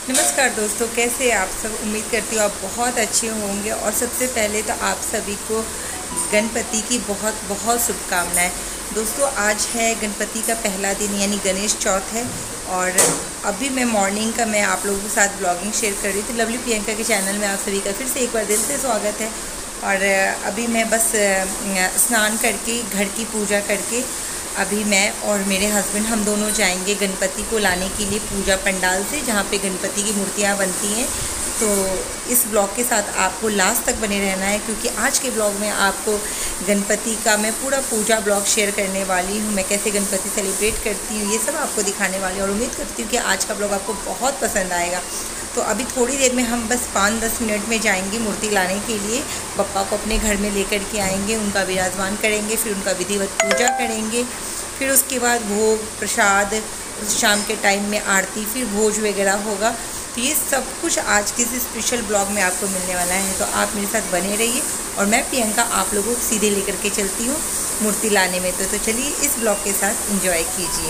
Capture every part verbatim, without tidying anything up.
नमस्कार दोस्तों, कैसे आप सब। उम्मीद करती हूँ आप बहुत अच्छे होंगे। और सबसे पहले तो आप सभी को गणपति की बहुत बहुत शुभकामनाएं। दोस्तों, आज है गणपति का पहला दिन यानी गणेश चौथ है। और अभी मैं मॉर्निंग का मैं आप लोगों के साथ ब्लॉगिंग शेयर कर रही थी। लवली प्रियंका के चैनल में आप सभी का फिर से एक बार दिल से स्वागत है। और अभी मैं बस स्नान करके घर की पूजा करके अभी मैं और मेरे हस्बैंड हम दोनों जाएंगे गणपति को लाने के लिए पूजा पंडाल से, जहाँ पे गणपति की मूर्तियाँ बनती हैं। तो इस ब्लॉग के साथ आपको लास्ट तक बने रहना है, क्योंकि आज के ब्लॉग में आपको गणपति का मैं पूरा पूजा ब्लॉग शेयर करने वाली हूँ। मैं कैसे गणपति सेलिब्रेट करती हूँ ये सब आपको दिखाने वाली हूँ, और उम्मीद करती हूँ कि आज का ब्लॉग आपको बहुत पसंद आएगा। तो अभी थोड़ी देर में हम बस पाँच दस मिनट में जाएंगे मूर्ति लाने के लिए। पप्पा को अपने घर में लेकर के आएंगे, उनका विराजमान करेंगे, फिर उनका विधिवत पूजा करेंगे। फिर उसके बाद भोग प्रसाद, शाम के टाइम में आरती, फिर भोज वगैरह होगा। तो ये सब कुछ आज के इस स्पेशल ब्लॉग में आपको मिलने वाला है। तो आप मेरे साथ बने रहिए और मैं प्रियंका आप लोगों को सीधे लेकर के चलती हूँ मूर्ति लाने में। तो, तो चलिए इस ब्लॉग के साथ एंजॉय कीजिए।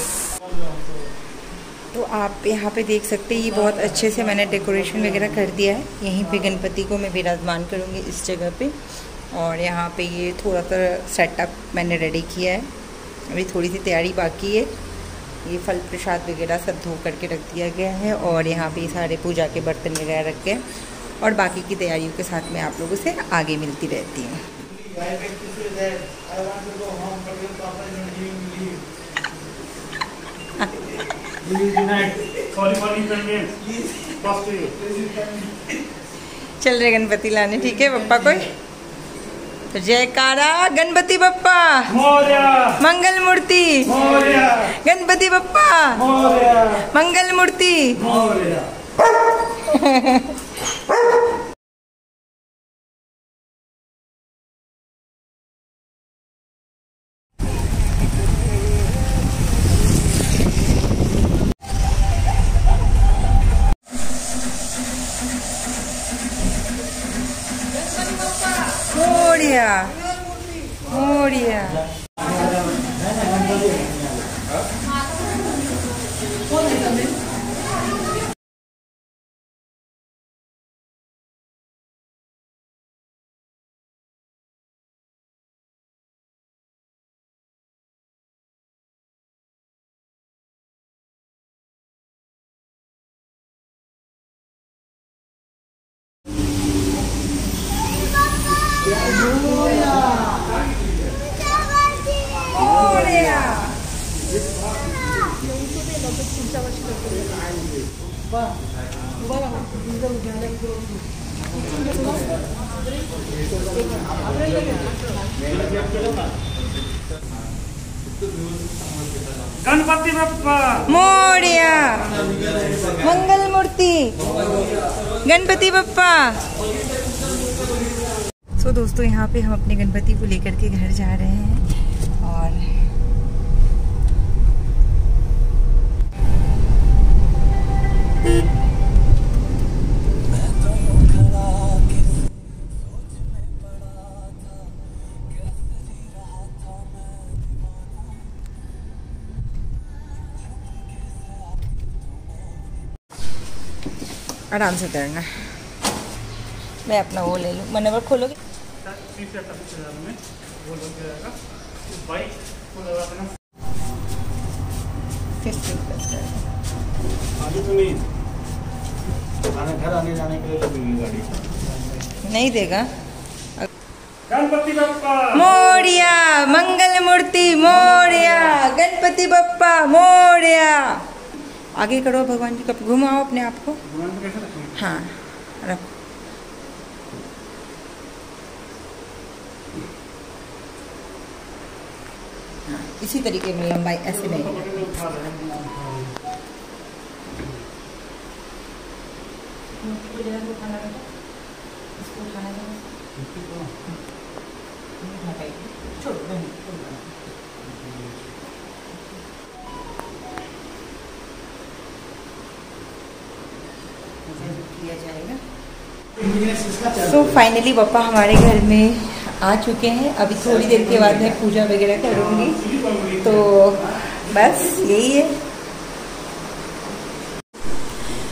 तो आप यहाँ पे देख सकते हैं, ये बहुत अच्छे से मैंने डेकोरेशन वगैरह कर दिया है। यहीं पे गणपति को मैं विराजमान करूँगी इस जगह पे। और यहाँ पे ये थोड़ा सा सेटअप मैंने रेडी किया है, अभी थोड़ी सी तैयारी बाकी है। ये फल प्रसाद वगैरह सब धो करके रख दिया गया है, और यहाँ पे सारे पूजा के बर्तन वगैरह रख गए। और बाकी की तैयारियों के साथ मैं आप लोगों से आगे मिलती रहती हूँ। चल रहे गणपति लाने, ठीक है पप्पा को। तो जयकारा गणपति बप्पा मोरया, मंगल मूर्ति मोरया, गणपति बप्पा मोरया, मंगल मूर्ति मोरया। मोरिया मोरिया। गणपति बप्पा मोरया, मंगल मूर्ति गणपति बप्पा। सो दोस्तों, यहाँ पे हम अपने गणपति को लेकर के घर जा रहे हैं। और आराम से करना। मैं अपना वो ले लूँ। मनोवर खोलोगे? घर आने जाने के लिए लगेगी गाड़ी, नहीं देगा। गणपति बप्पा मोरया, मंगल मूर्ति मोरया, गणपति बप्पा मोरया। आगे करो भगवान जी का, घुमाओ अपने आप को। हाँ रखो। हाँ, इसी तरीके में लंबाई ऐसे नहीं। किया जाएगा। सो फाइनली पापा हमारे घर में आ चुके हैं। अभी थोड़ी देर के बाद मैं पूजा वगैरह करूँगी, तो बस यही है।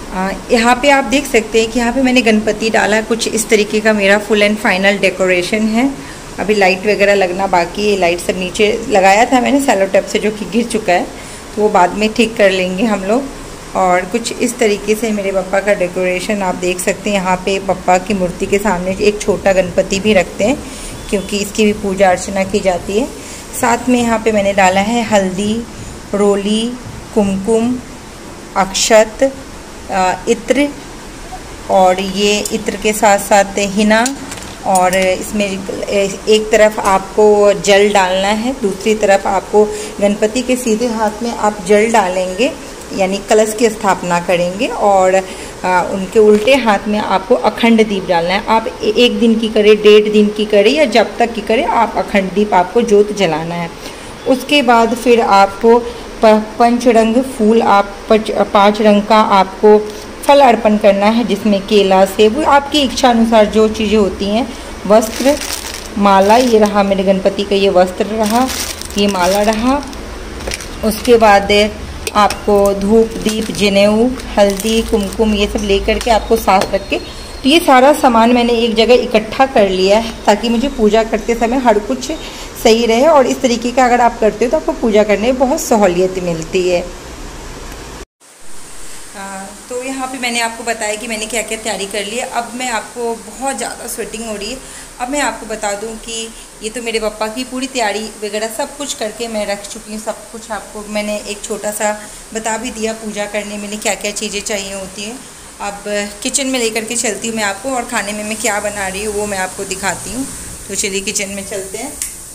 यहाँ पे आप देख सकते हैं कि यहाँ पे मैंने गणपति डाला, कुछ इस तरीके का मेरा फुल एंड फाइनल डेकोरेशन है। अभी लाइट वगैरह लगना बाकी है, लाइट सब नीचे लगाया था मैंने सेलो टेप से जो कि गिर चुका है, तो वो बाद में ठीक कर लेंगे हम लोग। और कुछ इस तरीके से मेरे पप्पा का डेकोरेशन आप देख सकते हैं। यहाँ पे पप्पा की मूर्ति के सामने एक छोटा गणपति भी रखते हैं क्योंकि इसकी भी पूजा अर्चना की जाती है। साथ में यहाँ पे मैंने डाला है हल्दी, रोली, कुमकुम, अक्षत, इत्र, और ये इत्र के साथ साथ हिना, और इसमें एक तरफ आपको जल डालना है, दूसरी तरफ आपको गणपति के सीधे हाथ में आप जल डालेंगे यानी कलश की स्थापना करेंगे, और आ, उनके उल्टे हाथ में आपको अखंड दीप डालना है। आप एक दिन की करें, डेढ़ दिन की करें या जब तक की करें, आप अखंड दीप आपको ज्योत जलाना है। उसके बाद फिर आपको पंच रंग फूल, आप पाँच रंग का आपको फल अर्पण करना है, जिसमें केला, सेब, आपकी इच्छा अनुसार जो चीज़ें होती हैं। वस्त्र, माला, ये रहा मेरे गणपति का, ये वस्त्र रहा, ये माला रहा। उसके बाद आपको धूप, दीप, जनेऊ, हल्दी, कुमकुम, ये सब लेकर के आपको साथ रख के, तो ये सारा सामान मैंने एक जगह इकट्ठा कर लिया है ताकि मुझे पूजा करते समय हर कुछ सही रहे। और इस तरीके का अगर आप करते हो तो आपको पूजा करने में बहुत सहूलियत मिलती है। तो यहाँ पे मैंने आपको बताया कि मैंने क्या क्या तैयारी कर ली है। अब मैं आपको, बहुत ज़्यादा स्वेटिंग हो रही है, अब मैं आपको बता दूँ कि ये तो मेरे पापा की पूरी तैयारी वगैरह सब कुछ करके मैं रख चुकी हूँ। सब कुछ आपको मैंने एक छोटा सा बता भी दिया पूजा करने में क्या क्या चीज़ें चाहिए होती हैं। अब किचन में लेकर के चलती हूँ मैं आपको, और खाने में मैं क्या बना रही हूँ वो मैं आपको दिखाती हूँ। तो चलिए किचन में चलते हैं।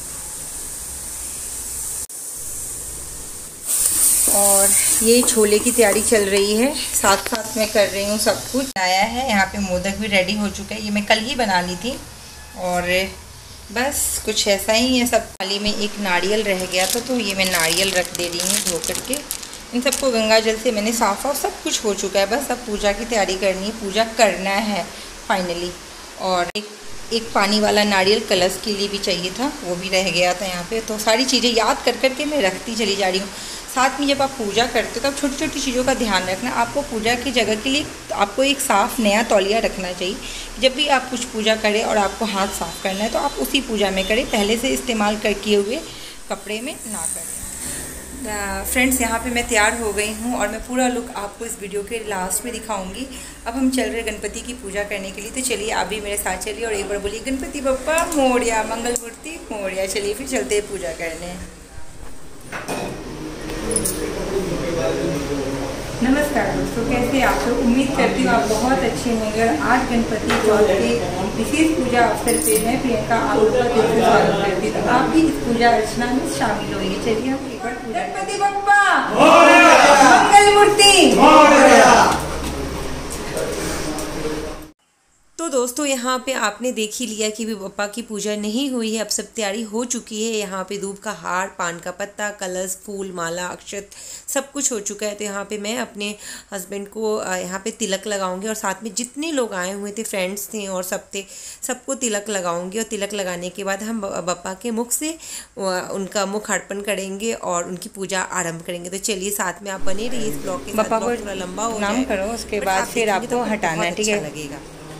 और ये छोले की तैयारी चल रही है, साथ साथ मैं कर रही हूँ सब कुछ। आया है यहाँ पे, मोदक भी रेडी हो चुका है, ये मैं कल ही बना ली थी। और बस कुछ ऐसा ही है सब। थाली में एक नारियल रह गया था, तो ये मैं नारियल रख दे रही हूँ धो करके। इन सबको गंगा जल से मैंने साफ साफ सब कुछ हो चुका है, बस अब पूजा की तैयारी करनी है, पूजा करना है फाइनली। और एक एक पानी वाला नारियल कलश के लिए भी चाहिए था, वो भी रह गया था यहाँ पे। तो सारी चीज़ें याद कर कर के मैं रखती चली जा रही हूँ। साथ में जब आप पूजा करते हो तब छोटी छोटी चीज़ों का ध्यान रखना। आपको पूजा की जगह के लिए आपको एक साफ़ नया तौलिया रखना चाहिए। जब भी आप कुछ पूजा करें और आपको हाथ साफ़ करना है तो आप उसी पूजा में करें, पहले से इस्तेमाल कर किए हुए कपड़े में ना करें। फ्रेंड्स, यहाँ पे मैं तैयार हो गई हूँ और मैं पूरा लुक आपको इस वीडियो के लास्ट में दिखाऊंगी। अब हम चल रहे गणपति की पूजा करने के लिए, तो चलिए आप भी मेरे साथ चलिए और एक बार बोलिए गणपति बप्पा मोरया, मंगल मूर्ति मोरया। चलिए फिर चलते हैं पूजा करने। नमस्कार दोस्तों, कैसे आप लोग? उम्मीद करती हूँ आप बहुत अच्छे होंगे। और आज गणपति चौथ के विशेष पूजा अवसर पे मैं प्रियंका आप लोगों का दिल से स्वागत करती हूँ। तो आप भी इस पूजा अर्चना में शामिल होंगे। चलिए हम एक बार गणपति बप्पा मंगल मूर्ति। तो दोस्तों, यहाँ पे आपने देख ही लिया कि भी बप्पा की पूजा नहीं हुई है, अब सब तैयारी हो चुकी है। यहाँ पे दूब का हार, पान का पत्ता, कलश, फूल, माला, अक्षत सब कुछ हो चुका है। तो यहाँ पे मैं अपने हस्बैंड को यहाँ पे तिलक लगाऊंगी, और साथ में जितने लोग आए हुए थे, फ्रेंड्स थे और सब थे, सबको तिलक लगाऊंगी। और तिलक लगाने के बाद हम बप्पा के मुख से उनका मुख अर्पण करेंगे और उनकी पूजा आरम्भ करेंगे। तो चलिए साथ में आप बने रहिए इस ब्लॉग के साथ। बप्पा को थोड़ा लंबा हो नाम करो, उसके बाद फिर आपको हटाना है, ठीक है? लगेगा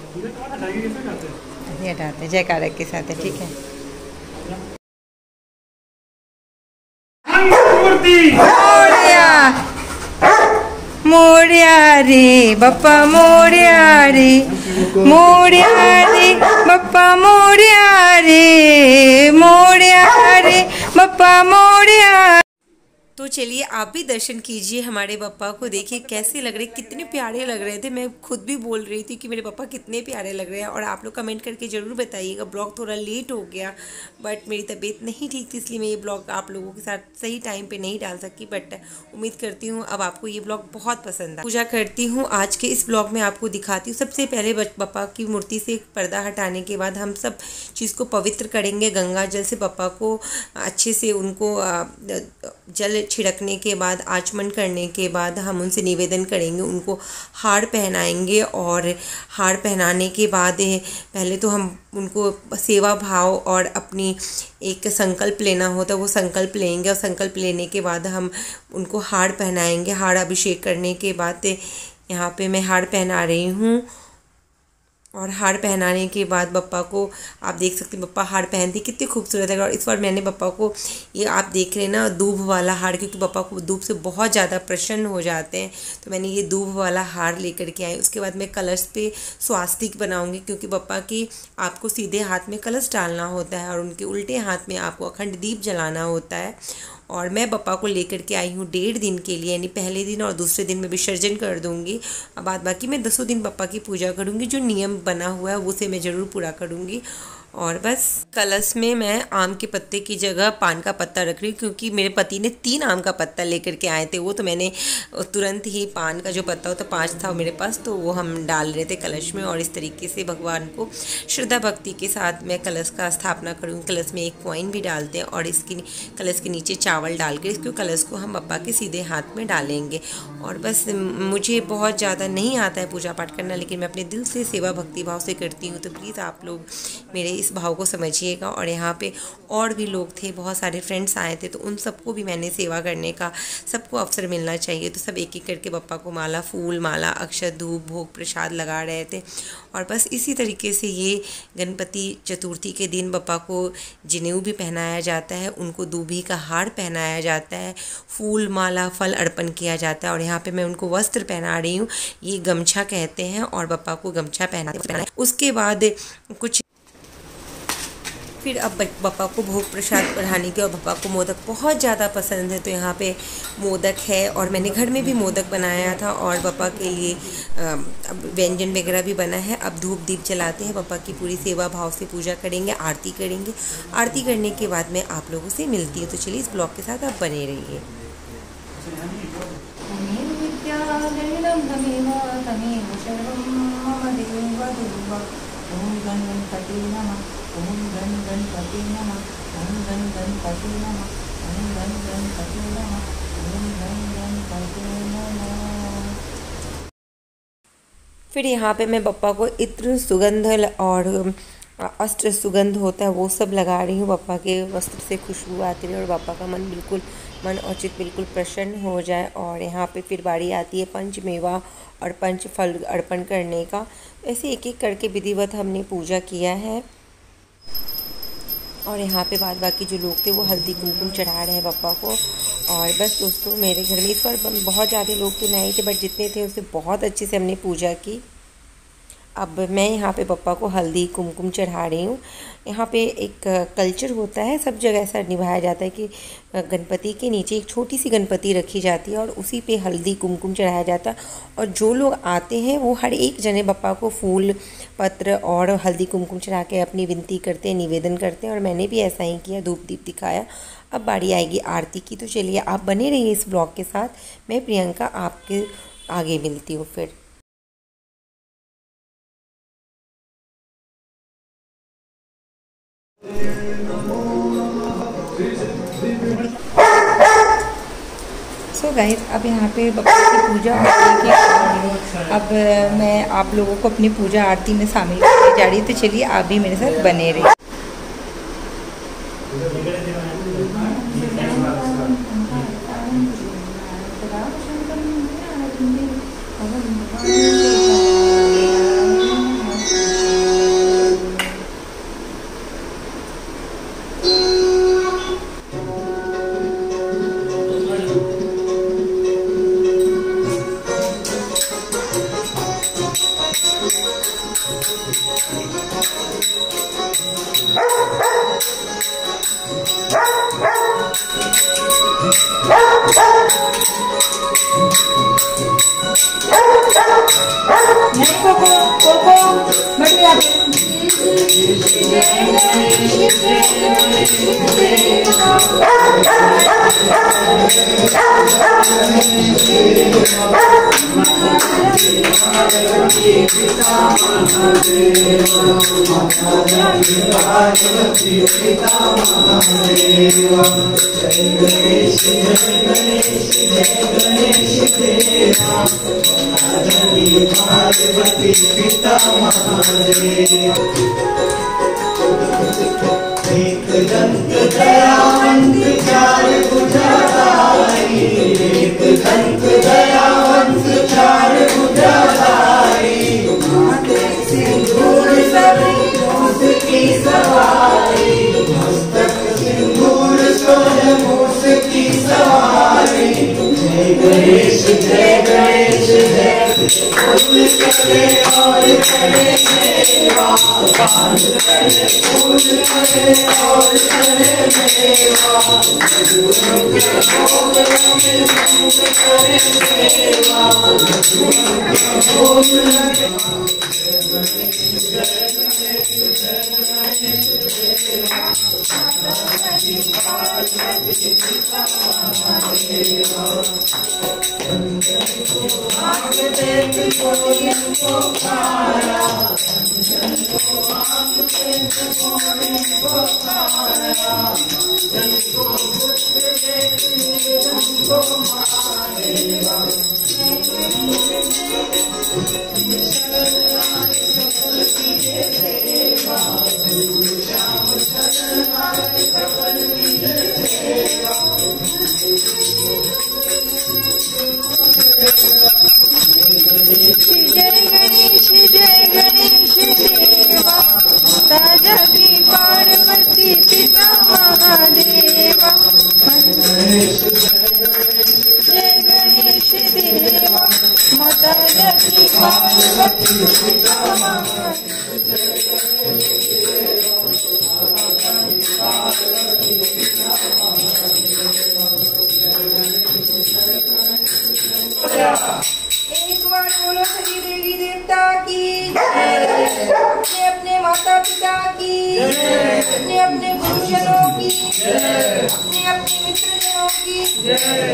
हटाते जयकारा के साथ है, ठीक है? मोरया मोरया रे बप्पा मोरया रे, मोरया रे बप्पा मोरया रे, मोरया रे बप्पा मोरया। तो चलिए आप भी दर्शन कीजिए हमारे बप्पा को, देखिए कैसे लग रहे, कितने प्यारे लग रहे थे। मैं खुद भी बोल रही थी कि मेरे पापा कितने प्यारे लग रहे हैं। और आप लोग कमेंट करके ज़रूर बताइएगा। ब्लॉग थोड़ा लेट हो गया, बट मेरी तबीयत नहीं ठीक थी, इसलिए मैं ये ब्लॉग आप लोगों के साथ सही टाइम पे नहीं डाल सकी। बट उम्मीद करती हूँ अब आपको ये ब्लॉग बहुत पसंद आए। पूजा करती हूँ आज के इस ब्लॉग में आपको दिखाती हूँ। सबसे पहले बप्पा की मूर्ति से पर्दा हटाने के बाद हम सब चीज़ को पवित्र करेंगे गंगा जल से। बप्पा को अच्छे से उनको जल छिड़कने के बाद, आचमन करने के बाद हम उनसे निवेदन करेंगे, उनको हार पहनाएंगे। और हार पहनाने के बाद पहले तो हम उनको सेवा भाव और अपनी एक संकल्प लेना होता है, वो संकल्प लेंगे। और संकल्प लेने के बाद हम उनको हार पहनाएंगे। हार अभिषेक करने के बाद यहाँ पे मैं हार पहना रही हूँ। और हार पहनाने के बाद बप्पा को आप देख सकते हैं, बप्पा हार पहनती कितनी खूबसूरत है। और इस बार मैंने बप्पा को ये आप देख रहे हैं ना दूब वाला हार, क्योंकि बप्पा को दूब से बहुत ज़्यादा प्रसन्न हो जाते हैं, तो मैंने ये दूब वाला हार लेकर के आई। उसके बाद मैं कलश पे स्वास्तिक बनाऊंगी, क्योंकि बप्पा की आपको सीधे हाथ में कलश डालना होता है और उनके उल्टे हाथ में आपको अखंड दीप जलाना होता है। और मैं बप्पा को लेकर के आई हूँ डेढ़ दिन के लिए, यानी पहले दिन और दूसरे दिन में विसर्जन कर दूँगी। अब बाद बाकी मैं दसों दिन बप्पा की पूजा करूँगी, जो नियम बना हुआ है उसे मैं ज़रूर पूरा करूँगी। और बस कलश में मैं आम के पत्ते की जगह पान का पत्ता रख रही हूँ, क्योंकि मेरे पति ने तीन आम का पत्ता लेकर के आए थे वो, तो मैंने तुरंत ही पान का जो पत्ता होता पाँच था मेरे पास, तो वो हम डाल रहे थे कलश में। और इस तरीके से भगवान को श्रद्धा भक्ति के साथ मैं कलश का स्थापना करूँगी। कलश में एक कॉइन भी डालते हैं और इसकी कलश के नीचे चावल डाल कर इसको कलश को हम बप्पा के सीधे हाथ में डालेंगे। और बस मुझे बहुत ज़्यादा नहीं आता है पूजा पाठ करना, लेकिन मैं अपने दिल से सेवा भक्ति भाव से करती हूँ, तो प्लीज़ आप लोग मेरे इस भाव को समझिएगा। और यहाँ पे और भी लोग थे, बहुत सारे फ्रेंड्स आए थे, तो उन सबको भी मैंने सेवा करने का सबको अवसर मिलना चाहिए, तो सब एक एक करके बप्पा को माला, फूल माला, अक्षत, धूप, भोग प्रसाद लगा रहे थे। और बस इसी तरीके से ये गणपति चतुर्थी के दिन बप्पा को जनेऊ भी पहनाया जाता है, उनको दूबी का हार पहनाया जाता है, फूल माला फल अर्पण किया जाता है। और यहाँ पे मैं उनको वस्त्र पहना रही हूँ, ये गमछा कहते हैं, और बप्पा को गमछा पहना। उसके बाद कुछ फिर अब बप्पा को भोग प्रसाद चढ़ाने के, और बप्पा को मोदक बहुत ज़्यादा पसंद है, तो यहाँ पे मोदक है। और मैंने घर में भी मोदक बनाया था, और बप्पा के लिए अब व्यंजन वगैरह भी बना है। अब धूप दीप जलाते हैं, बप्पा की पूरी सेवा भाव से पूजा करेंगे, आरती करेंगे। आरती करने के बाद मैं आप लोगों से मिलती हूँ, तो चलिए इस ब्लॉग के साथ आप बने रहिए। ओम गण गणपति नमः, ओम गण गणपति नमः, ओम गण गणपति नमः, ओम गण गणपति नमः, ओम गण गणपति नमः। फिर यहाँ पे मैं बप्पा को इत्र, सुगंध और अस्त्र सुगंध होता है वो सब लगा रही हूँ। बप्पा के वस्त्र से खुशबू आती है और बप्पा का मन बिल्कुल मन और चित्त बिल्कुल प्रसन्न हो जाए। और यहाँ पे फिर बारी आती है पंचमेवा और पंच फल अर्पण करने का। ऐसे एक एक करके विधिवत हमने पूजा किया है। और यहाँ पे बाद बाकी जो लोग थे वो हल्दी कुमकुम चढ़ा रहे हैं बप्पा को। और बस दोस्तों, मेरे घर में इस बार बहुत ज़्यादा लोग तो नहीं थे, बट जितने थे उससे बहुत अच्छे से हमने पूजा की। अब मैं यहाँ पे बप्पा को हल्दी कुमकुम चढ़ा रही हूँ। यहाँ पे एक कल्चर होता है, सब जगह ऐसा निभाया जाता है कि गणपति के नीचे एक छोटी सी गणपति रखी जाती है और उसी पे हल्दी कुमकुम चढ़ाया जाता है। और जो लोग आते हैं वो हर एक जने बप्पा को फूल पत्र और हल्दी कुमकुम चढ़ा के अपनी विनती करते हैं, निवेदन करते हैं। और मैंने भी ऐसा ही किया, धूप दीप दिखाया। अब बारी आएगी आरती की, तो चलिए आप बने रहिए इस ब्लॉग के साथ। मैं प्रियंका आपके आगे मिलती हूँ फिर। सो गाइस, अब यहाँ पे बप्पा की पूजा आरती की अब मैं आप लोगों को अपनी पूजा आरती में शामिल करने जा रही हूँ, तो चलिए आप भी मेरे साथ बने रहिए। एक दंत दयावंत चार भुजाधारी, एक दंत दयावंत चार भुजाधारी। जय गणेश जय गणेश देवा, राजा की पार्वती पिता महादेवा। जय गणेश देवा, माता की पार्वती पिता एक बार बोलो सभी देवी देवता की जय, अपने अपने माता पिता की जय, अपने अपने गुरुजनों की जय, अपने अपने मित्रजनों की जय।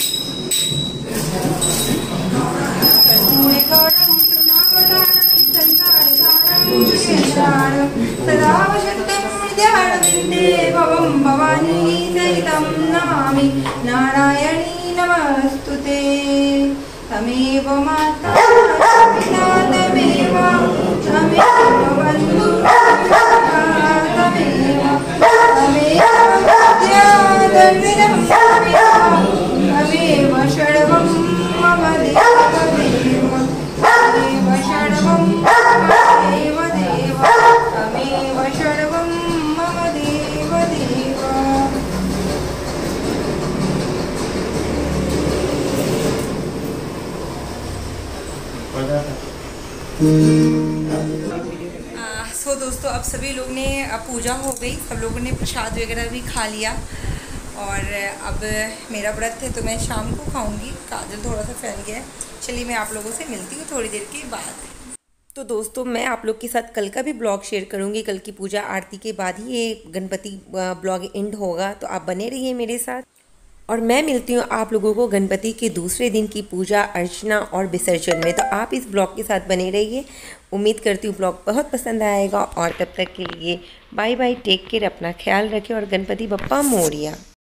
सदा वसन्तं विद्यारविन्दे भवं भवानी सहितं नमामि नारायणी नमस्तुते। तमेव माता पिता तमेव तमेव बन्धु तमेव तमेव विद्या दर्शनं तमेव सर्वं मम देव देव तमेव सर्वं मम देव देव तमेव सर्वं मम देव देव। सो so, दोस्तों अब सभी लोग ने अब पूजा हो गई, सब लोगों ने प्रसाद वगैरह भी खा लिया और अब मेरा व्रत है तो मैं शाम को खाऊंगी। काजल थोड़ा सा फैल गया है। चलिए मैं आप लोगों से मिलती हूँ थोड़ी देर के बाद। तो दोस्तों मैं आप लोग के साथ कल का भी ब्लॉग शेयर करूँगी। कल की पूजा आरती के बाद ही ये गणपति ब्लॉग एंड होगा, तो आप बने रहिए मेरे साथ। और मैं मिलती हूँ आप लोगों को गणपति के दूसरे दिन की पूजा अर्चना और विसर्जन में। तो आप इस ब्लॉग के साथ बने रहिए। उम्मीद करती हूँ ब्लॉग बहुत पसंद आएगा और तब तक के लिए बाय बाय, टेक केयर, अपना ख्याल रखें और गणपति बप्पा मोरिया।